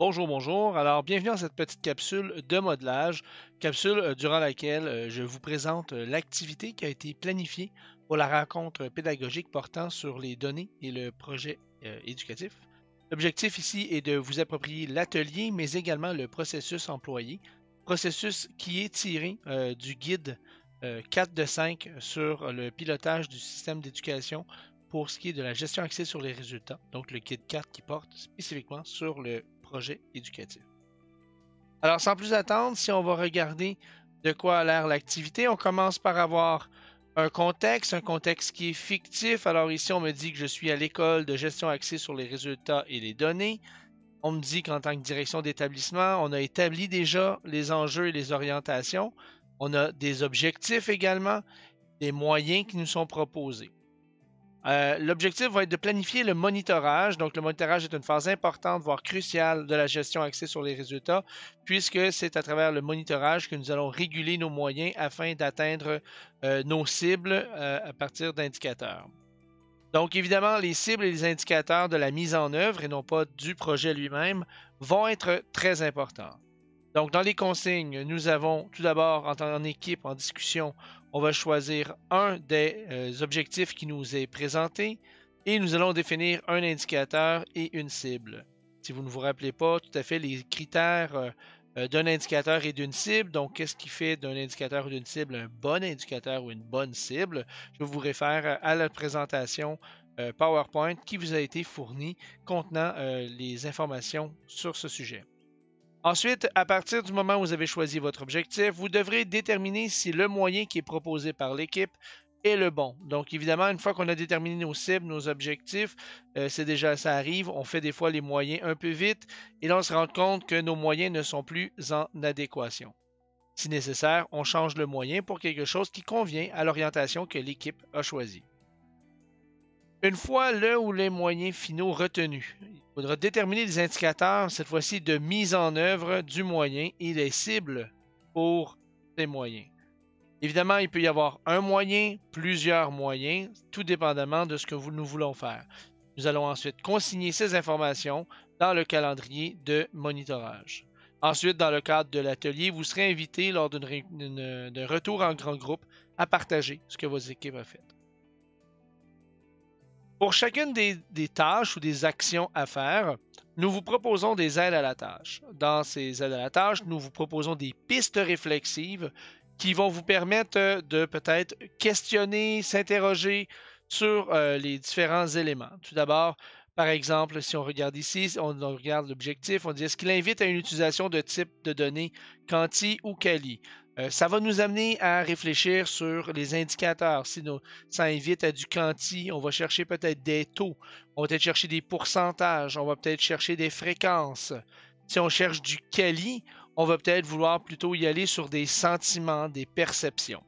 Bonjour, bonjour. Alors, bienvenue dans cette petite capsule de modelage, capsule durant laquelle je vous présente l'activité qui a été planifiée pour la rencontre pédagogique portant sur les données et le projet éducatif. L'objectif ici est de vous approprier l'atelier, mais également le processus employé, processus qui est tiré du guide 4 de 5 sur le pilotage du système d'éducation pour ce qui est de la gestion axée sur les résultats, donc le guide 4 qui porte spécifiquement sur le projet éducatif. Alors, sans plus attendre, si on va regarder de quoi a l'air l'activité, on commence par avoir un contexte qui est fictif. Alors ici, on me dit que je suis à l'école de gestion axée sur les résultats et les données. On me dit qu'en tant que direction d'établissement, on a établi déjà les enjeux et les orientations. On a des objectifs également, des moyens qui nous sont proposés. L'objectif va être de planifier le monitorage. Donc, le monitorage est une phase importante, voire cruciale de la gestion axée sur les résultats, puisque c'est à travers le monitorage que nous allons réguler nos moyens afin d'atteindre nos cibles à partir d'indicateurs. Donc, évidemment, les cibles et les indicateurs de la mise en œuvre et non pas du projet lui-même vont être très importants. Donc, dans les consignes, nous avons tout d'abord, en équipe, en discussion, on va choisir un des objectifs qui nous est présenté et nous allons définir un indicateur et une cible. Si vous ne vous rappelez pas tout à fait les critères d'un indicateur et d'une cible, donc qu'est-ce qui fait d'un indicateur ou d'une cible un bon indicateur ou une bonne cible, je vous réfère à la présentation PowerPoint qui vous a été fournie contenant les informations sur ce sujet. Ensuite, à partir du moment où vous avez choisi votre objectif, vous devrez déterminer si le moyen qui est proposé par l'équipe est le bon. Donc, évidemment, une fois qu'on a déterminé nos cibles, nos objectifs, ça arrive, on fait des fois les moyens un peu vite et là, on se rend compte que nos moyens ne sont plus en adéquation. Si nécessaire, on change le moyen pour quelque chose qui convient à l'orientation que l'équipe a choisie. Une fois le ou les moyens finaux retenus, il faudra déterminer les indicateurs, cette fois-ci de mise en œuvre du moyen et les cibles pour ces moyens. Évidemment, il peut y avoir un moyen, plusieurs moyens, tout dépendamment de ce que nous voulons faire. Nous allons ensuite consigner ces informations dans le calendrier de monitorage. Ensuite, dans le cadre de l'atelier, vous serez invité lors d'un retour en grand groupe à partager ce que vos équipes ont fait. Pour chacune des tâches ou des actions à faire, nous vous proposons des aides à la tâche. Dans ces aides à la tâche, nous vous proposons des pistes réflexives qui vont vous permettre de peut-être questionner, s'interroger sur les différents éléments. Tout d'abord, par exemple, si on regarde ici, on regarde l'objectif, on dit est-ce qu'il invite à une utilisation de type de données quanti ou quali? Ça va nous amener à réfléchir sur les indicateurs. Si ça invite à du quanti, on va chercher peut-être des taux, on va peut-être chercher des pourcentages, on va peut-être chercher des fréquences. Si on cherche du quali, on va peut-être vouloir plutôt y aller sur des sentiments, des perceptions.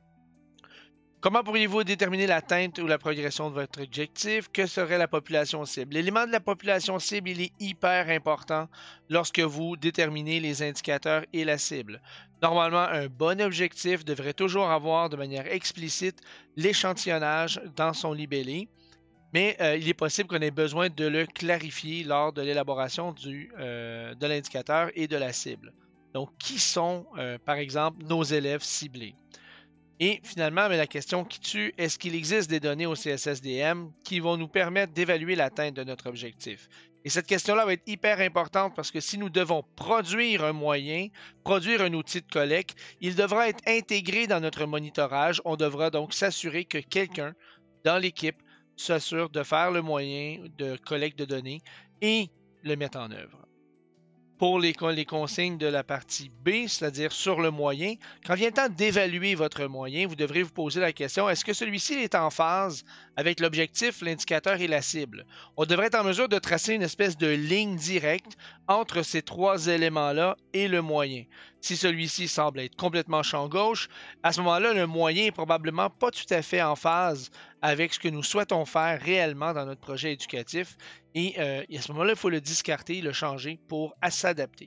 Comment pourriez-vous déterminer l'atteinte ou la progression de votre objectif? Que serait la population cible? L'élément de la population cible, il est hyper important lorsque vous déterminez les indicateurs et la cible. Normalement, un bon objectif devrait toujours avoir de manière explicite l'échantillonnage dans son libellé, mais il est possible qu'on ait besoin de le clarifier lors de l'élaboration de l'indicateur et de la cible. Donc, qui sont, par exemple, nos élèves ciblés? Et finalement, la question qui tue, est-ce qu'il existe des données au CSSDM qui vont nous permettre d'évaluer l'atteinte de notre objectif? Et cette question-là va être hyper importante parce que si nous devons produire un moyen, produire un outil de collecte, il devra être intégré dans notre monitorage. On devra donc s'assurer que quelqu'un dans l'équipe s'assure de faire le moyen de collecte de données et le mettre en œuvre. Pour les consignes de la partie B, c'est-à-dire sur le moyen, quand vient le temps d'évaluer votre moyen, vous devrez vous poser la question, est-ce que celui-ci est en phase avec l'objectif, l'indicateur et la cible? On devrait être en mesure de tracer une espèce de ligne directe entre ces trois éléments-là et le moyen. Si celui-ci semble être complètement champ gauche, à ce moment-là, le moyen est probablement pas tout à fait en phase avec ce que nous souhaitons faire réellement dans notre projet éducatif. Et à ce moment-là, il faut le discarter, le changer pour s'adapter.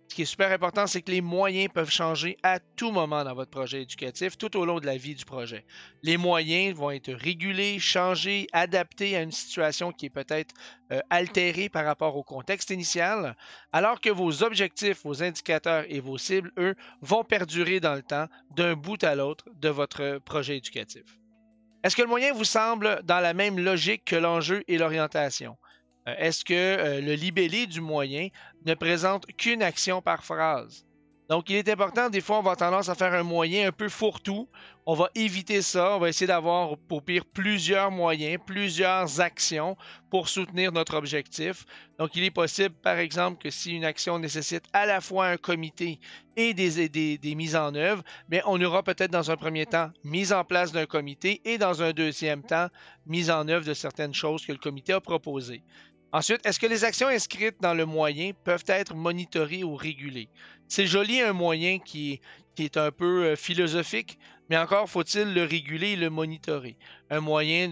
Ce qui est super important, c'est que les moyens peuvent changer à tout moment dans votre projet éducatif, tout au long de la vie du projet. Les moyens vont être régulés, changés, adaptés à une situation qui est peut-être altérée par rapport au contexte initial, alors que vos objectifs, vos indicateurs et vos cibles, eux, vont perdurer dans le temps d'un bout à l'autre de votre projet éducatif. Est-ce que le moyen vous semble dans la même logique que l'enjeu et l'orientation? Est-ce que le libellé du moyen ne présente qu'une action par phrase? Donc, il est important, des fois, on va avoir tendance à faire un moyen un peu fourre-tout. On va éviter ça. On va essayer d'avoir, au pire, plusieurs moyens, plusieurs actions pour soutenir notre objectif. Donc, il est possible, par exemple, que si une action nécessite à la fois un comité et des mises en œuvre, bien, on aura peut-être dans un premier temps mise en place d'un comité et dans un deuxième temps mise en œuvre de certaines choses que le comité a proposées. Ensuite, est-ce que les actions inscrites dans le moyen peuvent être monitorées ou régulées? C'est joli un moyen qui est un peu philosophique, mais encore faut-il le réguler et le monitorer. Un moyen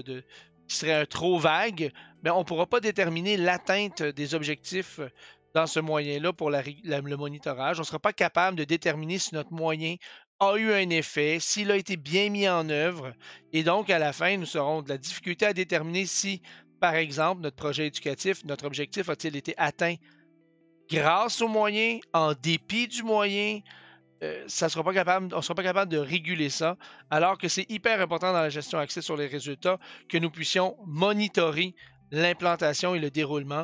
qui serait trop vague, mais on ne pourra pas déterminer l'atteinte des objectifs dans ce moyen-là pour le monitorage. On ne sera pas capable de déterminer si notre moyen a eu un effet, s'il a été bien mis en œuvre, et donc à la fin, nous aurons de la difficulté à déterminer si par exemple, notre projet éducatif, notre objectif a-t-il été atteint grâce aux moyens, en dépit du moyen? On ne sera pas capable de réguler ça, alors que c'est hyper important dans la gestion axée sur les résultats que nous puissions monitorer l'implantation et le déroulement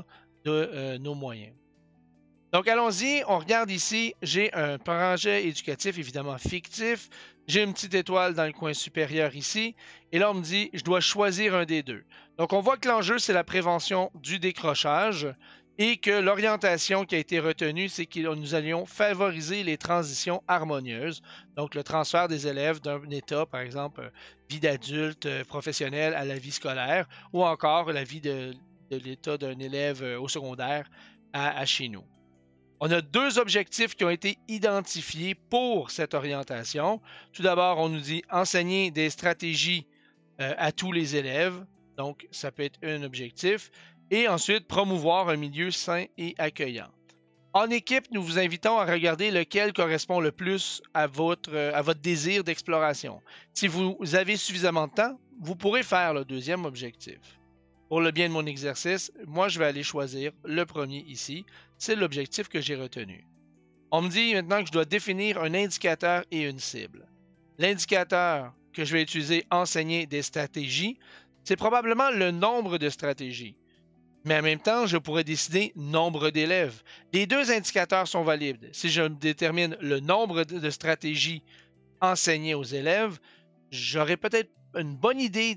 de nos moyens. Donc, allons-y. On regarde ici. J'ai un projet éducatif, évidemment fictif. J'ai une petite étoile dans le coin supérieur ici. Et là, on me dit, je dois choisir un des deux. Donc, on voit que l'enjeu, c'est la prévention du décrochage et que l'orientation qui a été retenue, c'est que nous allions favoriser les transitions harmonieuses. Donc, le transfert des élèves d'un état, par exemple, vie d'adulte professionnel à la vie scolaire ou encore la vie de l'état d'un élève au secondaire à chez nous. On a deux objectifs qui ont été identifiés pour cette orientation. Tout d'abord, on nous dit enseigner des stratégies à tous les élèves. Donc, ça peut être un objectif. Et ensuite, promouvoir un milieu sain et accueillant. En équipe, nous vous invitons à regarder lequel correspond le plus à votre désir d'exploration. Si vous avez suffisamment de temps, vous pourrez faire le deuxième objectif. Pour le bien de mon exercice, moi, je vais aller choisir le premier ici. C'est l'objectif que j'ai retenu. On me dit maintenant que je dois définir un indicateur et une cible. L'indicateur que je vais utiliser, enseigner des stratégies, c'est probablement le nombre de stratégies. Mais en même temps, je pourrais décider nombre d'élèves. Les deux indicateurs sont valides. Si je détermine le nombre de stratégies enseignées aux élèves, j'aurai peut-être une bonne idée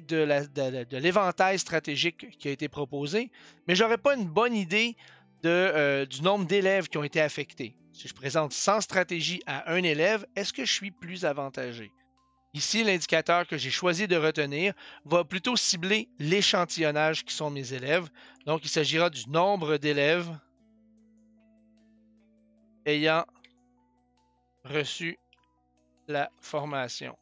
de l'éventail stratégique qui a été proposé, mais je n'aurai pas une bonne idée du nombre d'élèves qui ont été affectés. Si je présente 100 stratégies à un élève, est-ce que je suis plus avantagé? Ici, l'indicateur que j'ai choisi de retenir va plutôt cibler l'échantillonnage qui sont mes élèves. Donc, il s'agira du nombre d'élèves ayant reçu la formation.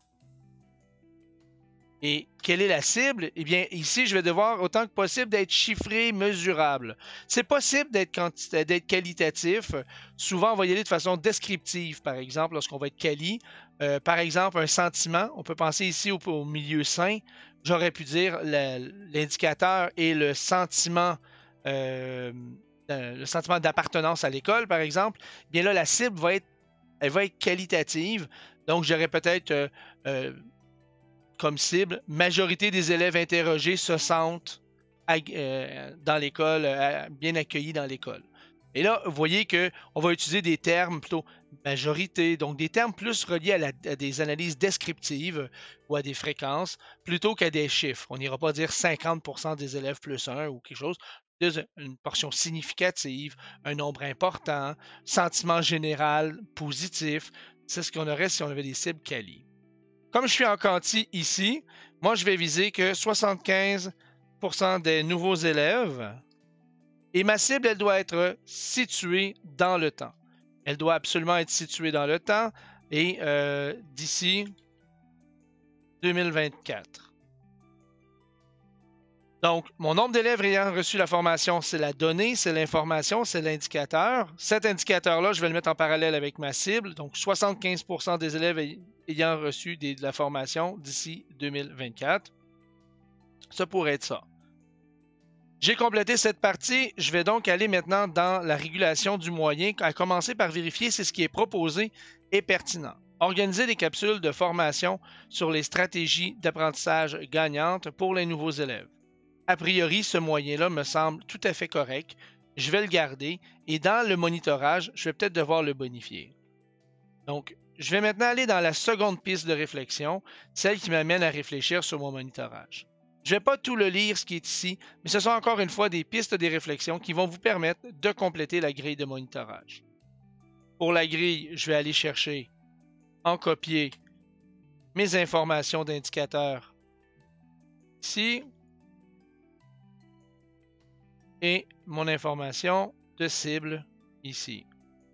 Et quelle est la cible? Eh bien, ici, je vais devoir autant que possible d'être chiffré, mesurable. C'est possible d'être qualitatif. Souvent, on va y aller de façon descriptive, par exemple, lorsqu'on va être quali. Par exemple, un sentiment. On peut penser ici au milieu sain. J'aurais pu dire l'indicateur et le sentiment d'appartenance à l'école, par exemple. Eh bien là, la cible va être qualitative. Donc, j'aurais peut-être comme cible, majorité des élèves interrogés se sentent dans l'école, bien accueillis dans l'école. Et là, vous voyez qu'on va utiliser des termes plutôt majorité, donc des termes plus reliés à des analyses descriptives ou à des fréquences, plutôt qu'à des chiffres. On n'ira pas dire 50% des élèves plus 1 ou quelque chose. Une portion significative, un nombre important, sentiment général positif. C'est ce qu'on aurait si on avait des cibles quali. Comme je suis en quanti ici, moi, je vais viser que 75% des nouveaux élèves et ma cible, elle doit être située dans le temps. Elle doit absolument être située dans le temps et d'ici 2024. Donc, mon nombre d'élèves ayant reçu la formation, c'est la donnée, c'est l'information, c'est l'indicateur. Cet indicateur-là, je vais le mettre en parallèle avec ma cible. Donc, 75% des élèves ayant reçu de la formation d'ici 2024. Ça pourrait être ça. J'ai complété cette partie. Je vais donc aller maintenant dans la régulation du moyen, à commencer par vérifier si ce qui est proposé est pertinent. Organiser des capsules de formation sur les stratégies d'apprentissage gagnantes pour les nouveaux élèves. A priori, ce moyen-là me semble tout à fait correct. Je vais le garder et dans le monitorage, je vais peut-être devoir le bonifier. Donc, je vais maintenant aller dans la seconde piste de réflexion, celle qui m'amène à réfléchir sur mon monitorage. Je ne vais pas tout le lire ce qui est ici, mais ce sont encore une fois des pistes de réflexion qui vont vous permettre de compléter la grille de monitorage. Pour la grille, je vais aller chercher en copier mes informations d'indicateurs ici et mon information de cible ici.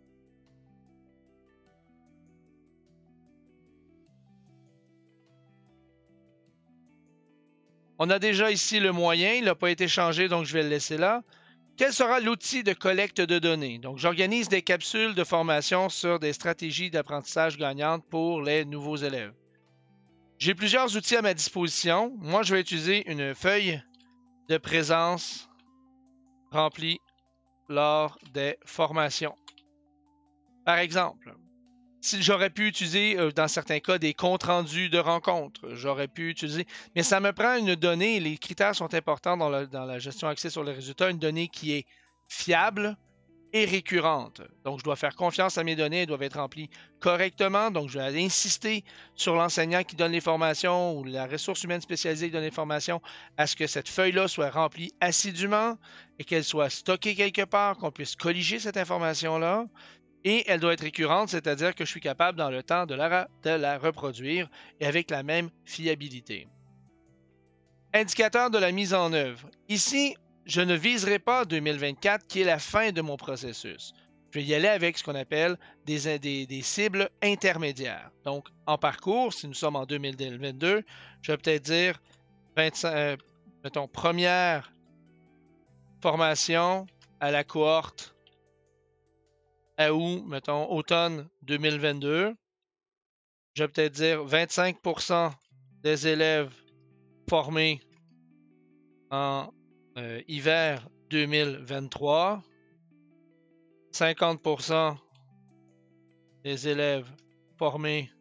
On a déjà ici le moyen, il n'a pas été changé, donc je vais le laisser là. Quel sera l'outil de collecte de données? Donc, j'organise des capsules de formation sur des stratégies d'apprentissage gagnantes pour les nouveaux élèves. J'ai plusieurs outils à ma disposition. Moi, je vais utiliser une feuille de présence remplie lors des formations. Par exemple, si j'aurais pu utiliser, dans certains cas, des comptes rendus de rencontres, j'aurais pu utiliser, mais ça me prend une donnée, les critères sont importants dans la gestion axée sur les résultats, une donnée qui est fiable et récurrente. Donc, je dois faire confiance à mes données, elles doivent être remplies correctement. Donc, je vais insister sur l'enseignant qui donne les formations ou la ressource humaine spécialisée qui donne les formations à ce que cette feuille-là soit remplie assidûment et qu'elle soit stockée quelque part, qu'on puisse colliger cette information-là. Et elle doit être récurrente, c'est-à-dire que je suis capable dans le temps de la reproduire et avec la même fiabilité. Indicateur de la mise en œuvre. Ici, je ne viserai pas 2024 qui est la fin de mon processus. Je vais y aller avec ce qu'on appelle des cibles intermédiaires. Donc, en parcours, si nous sommes en 2022, je vais peut-être dire 25, mettons, première formation à la cohorte août, mettons, automne 2022. Je vais peut-être dire 25% des élèves formés en hiver 2023, 50% des élèves formés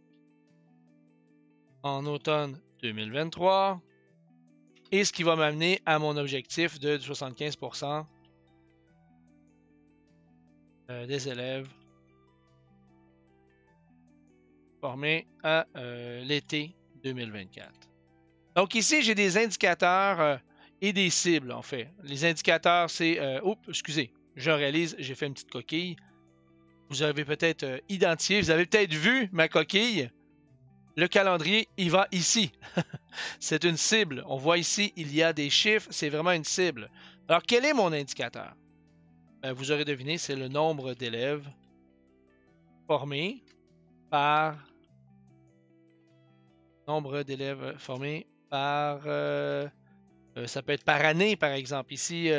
en automne 2023, et ce qui va m'amener à mon objectif de 75% des élèves formés à l'été 2024. Donc ici, j'ai des indicateurs et des cibles, en fait. Les indicateurs, c'est... excusez, je réalise, j'ai fait une petite coquille. Vous avez peut-être identifié, vous avez peut-être vu ma coquille. Le calendrier, il va ici. C'est une cible. On voit ici, il y a des chiffres, c'est vraiment une cible. Alors, quel est mon indicateur? Vous aurez deviné, c'est le nombre d'élèves formés par... Nombre d'élèves formés par... ça peut être par année, par exemple. Ici,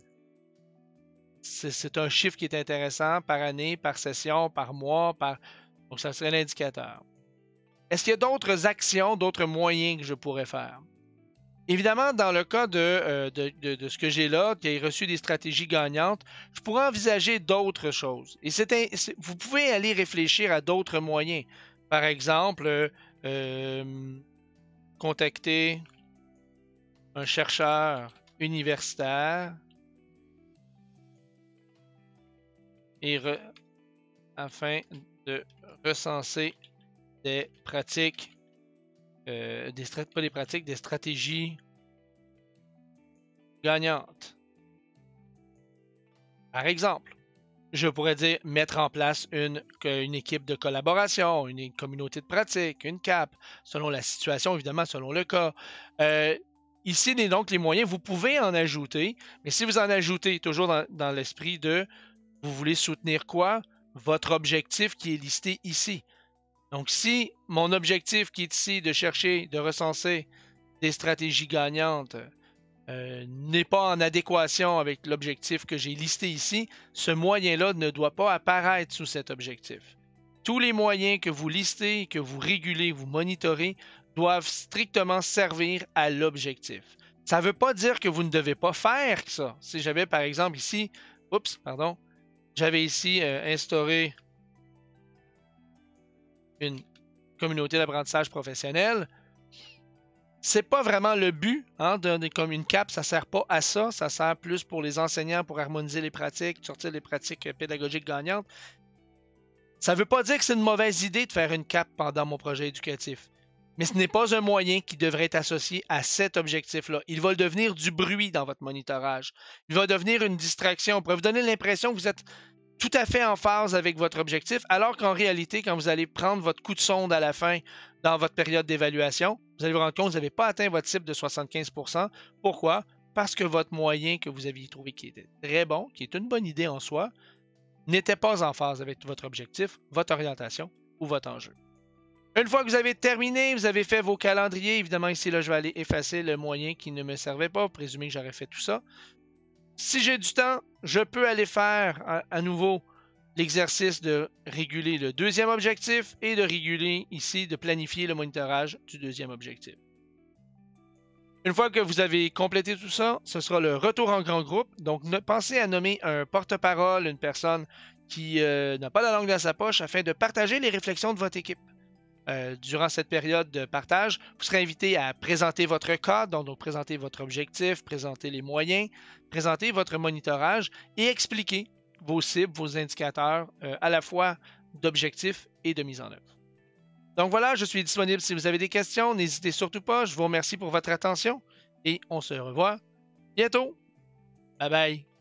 c'est un chiffre qui est intéressant, par année, par session, par mois, donc ça serait l'indicateur. Est-ce qu'il y a d'autres actions, d'autres moyens que je pourrais faire? Évidemment, dans le cas de ce que j'ai là, qui a reçu des stratégies gagnantes, je pourrais envisager d'autres choses. Et vous pouvez aller réfléchir à d'autres moyens. Par exemple, contacter un chercheur universitaire et afin de recenser des pratiques, pas des pratiques, des stratégies gagnantes. Par exemple, je pourrais dire mettre en place une équipe de collaboration, une communauté de pratique, une CAP, selon la situation, évidemment, selon le cas. Ici, donc, les moyens, vous pouvez en ajouter, mais si vous en ajoutez, toujours dans l'esprit de vous voulez soutenir quoi? Votre objectif qui est listé ici. Donc, si mon objectif qui est ici de chercher, de recenser des stratégies gagnantes n'est pas en adéquation avec l'objectif que j'ai listé ici, ce moyen-là ne doit pas apparaître sous cet objectif. Tous les moyens que vous listez, que vous régulez, vous monitorez, doivent strictement servir à l'objectif. Ça ne veut pas dire que vous ne devez pas faire ça. Si j'avais par exemple ici, j'avais ici instauré une communauté d'apprentissage professionnel, c'est pas vraiment le but comme une CAP, ça sert pas à ça, ça sert plus pour les enseignants, pour harmoniser les pratiques, sortir les pratiques pédagogiques gagnantes. Ça ne veut pas dire que c'est une mauvaise idée de faire une CAP pendant mon projet éducatif, mais ce n'est pas un moyen qui devrait être associé à cet objectif-là. Il va devenir du bruit dans votre monitorage. Il va devenir une distraction. On pourrait vous donner l'impression que vous êtes tout à fait en phase avec votre objectif, alors qu'en réalité, quand vous allez prendre votre coup de sonde à la fin dans votre période d'évaluation, vous allez vous rendre compte que vous n'avez pas atteint votre cible de 75%. Pourquoi? Parce que votre moyen que vous aviez trouvé qui était très bon, qui est une bonne idée en soi, n'était pas en phase avec votre objectif, votre orientation ou votre enjeu. Une fois que vous avez terminé, vous avez fait vos calendriers, évidemment ici, là, je vais aller effacer le moyen qui ne me servait pas, présumer que j'aurais fait tout ça. Si j'ai du temps, je peux aller faire à nouveau l'exercice de réguler le deuxième objectif et de réguler ici, de planifier le monitorage du deuxième objectif. Une fois que vous avez complété tout ça, ce sera le retour en grand groupe. Donc, pensez à nommer un porte-parole, une personne qui n'a pas la langue dans sa poche afin de partager les réflexions de votre équipe. Durant cette période de partage, vous serez invité à présenter votre cadre, donc présenter votre objectif, présenter les moyens, présenter votre monitorage et expliquer vos cibles, vos indicateurs à la fois d'objectifs et de mise en œuvre. Donc voilà, je suis disponible si vous avez des questions. N'hésitez surtout pas. Je vous remercie pour votre attention et on se revoit bientôt. Bye bye.